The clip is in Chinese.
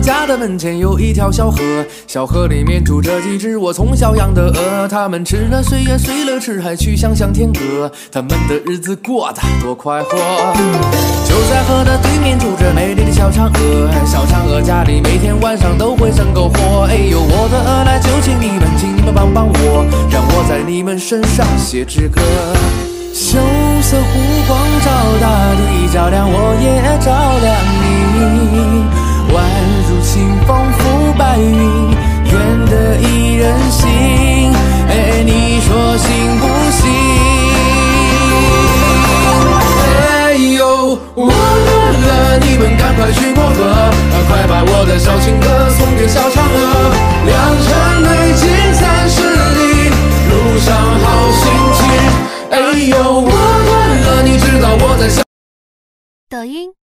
家的门前有一条小河，小河里面住着几只我从小养的鹅，它们吃了睡也睡了吃，还去想象天歌，它们的日子过得多快活。就在河的对面住着美丽的小嫦娥，小嫦娥家里每天晚上都会生篝火。哎呦，我的鹅来，就请你们帮帮我，让我在你们身上写支歌。羞涩湖光照大地，照亮我也照亮你，宛如清风拂白云，愿得一人心。哎，你说行不行？哎呦，我乱了，你们赶快去过河，快把我的小情歌送给小嫦娥。良辰美景30里，路上好心情。哎呦，我乱了，你知道我在想。 抖音。